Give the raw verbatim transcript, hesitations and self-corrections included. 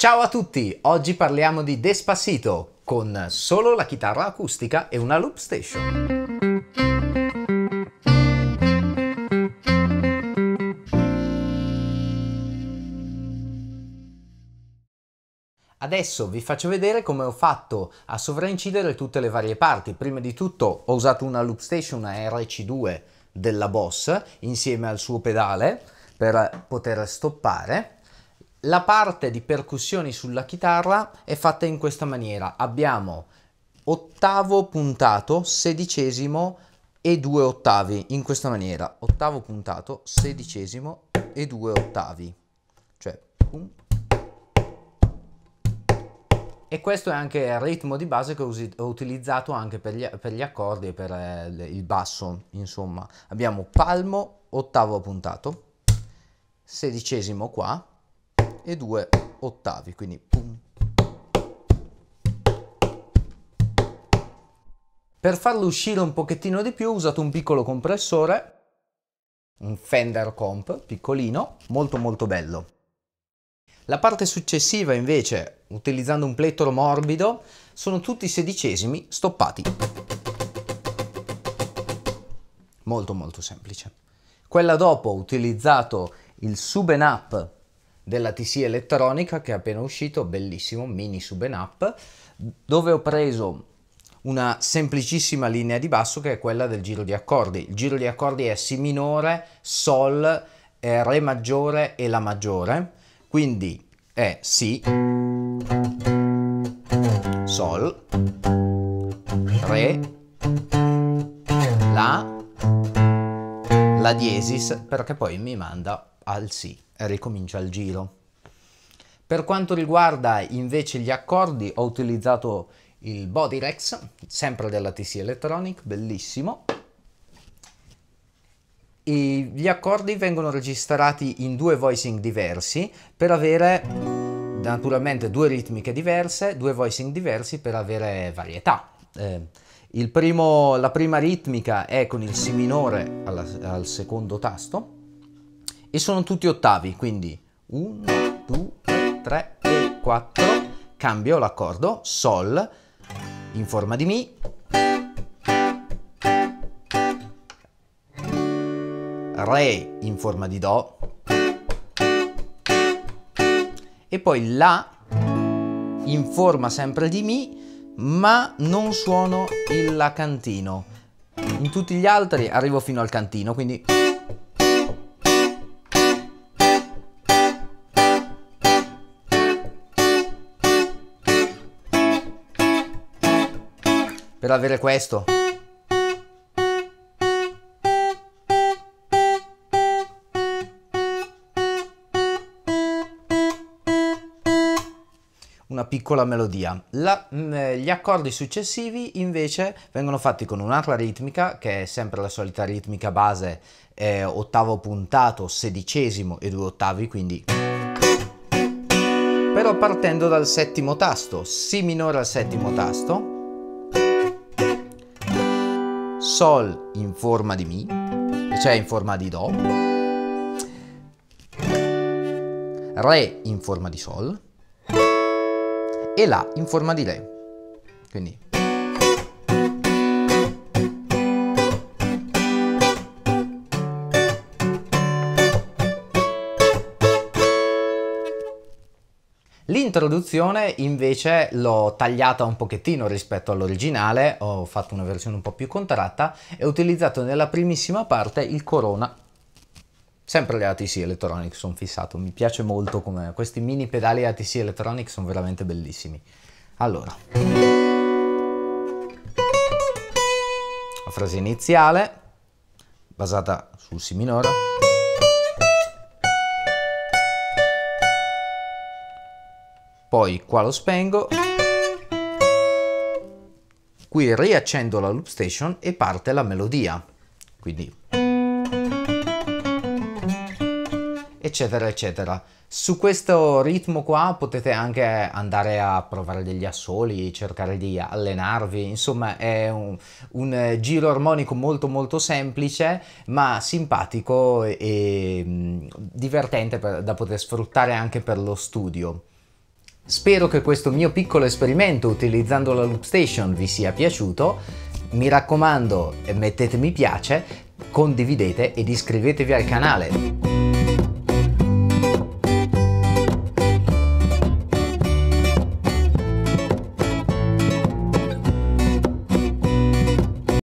Ciao a tutti, oggi parliamo di Despacito con solo la chitarra acustica e una loop station. Adesso vi faccio vedere come ho fatto a sovraincidere tutte le varie parti. Prima di tutto ho usato una loop station, una R C due della Boss, insieme al suo pedale per poter stoppare. La parte di percussioni sulla chitarra è fatta in questa maniera. Abbiamo ottavo puntato, sedicesimo e due ottavi, in questa maniera. Ottavo puntato, sedicesimo e due ottavi. Cioè, um. E questo è anche il ritmo di base che ho utilizzato anche per gli, per gli accordi e per eh, il basso, insomma. Abbiamo palmo, ottavo puntato, sedicesimo qua, e due ottavi, quindi pum. Per farlo uscire un pochettino di più ho usato un piccolo compressore, un Fender Comp piccolino, molto molto bello. La parte successiva invece, utilizzando un plettro morbido, sono tutti sedicesimi stoppati. Molto molto semplice. Quella dopo ho utilizzato il sub and up della T C Electronica che è appena uscito, bellissimo, mini sub and up, dove ho preso una semplicissima linea di basso che è quella del giro di accordi. Il giro di accordi è Si minore, Sol, Re maggiore e La maggiore, quindi è Si, Sol, Re, La, La diesis, perché poi mi manda al Si e ricomincia il giro. Per quanto riguarda invece gli accordi ho utilizzato il Body Rex, sempre della T C Electronic, bellissimo. E gli accordi vengono registrati in due voicing diversi per avere naturalmente due ritmiche diverse, due voicing diversi per avere varietà. Eh, il primo, la prima ritmica è con il Si minore alla, al secondo tasto e sono tutti ottavi, quindi uno, due, tre e quattro. Cambio l'accordo, Sol in forma di Mi, Re in forma di Do e poi La in forma sempre di Mi, ma non suono il La cantino. In tutti gli altri arrivo fino al cantino, quindi per avere questo. Una piccola melodia. La, mh, gli accordi successivi invece vengono fatti con un'altra ritmica che è sempre la solita ritmica base, eh, ottavo puntato, sedicesimo e due ottavi, quindi però partendo dal settimo tasto, Si minore al settimo tasto, Sol in forma di Mi, cioè in forma di Do, Re in forma di Sol e La in forma di Re. Quindi l'introduzione invece l'ho tagliata un pochettino rispetto all'originale, ho fatto una versione un po' più contratta e ho utilizzato nella primissima parte il Corona, sempre le A T C Electronic, sono fissato, mi piace molto come questi mini pedali A T C Electronic sono veramente bellissimi. Allora, la frase iniziale basata sul Si minore, poi qua lo spengo, qui riaccendo la loop station e parte la melodia, quindi eccetera eccetera. Su questo ritmo qua potete anche andare a provare degli assoli, cercare di allenarvi, insomma è un, un giro armonico molto molto semplice ma simpatico e mh, divertente per, da poter sfruttare anche per lo studio. Spero che questo mio piccolo esperimento utilizzando la Loop Station vi sia piaciuto. Mi raccomando, mettete mi piace, condividete ed iscrivetevi al canale.